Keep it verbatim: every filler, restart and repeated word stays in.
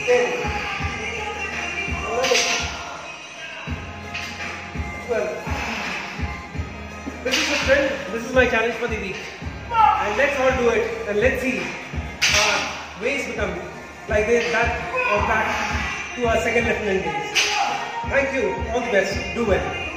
ten, eleven, twelve. This is the sprint. This is my challenge for the week. And let's all do it. And let's see our ways become like this, that or that to our second lieutenant days. Thank you. All the best. Do well.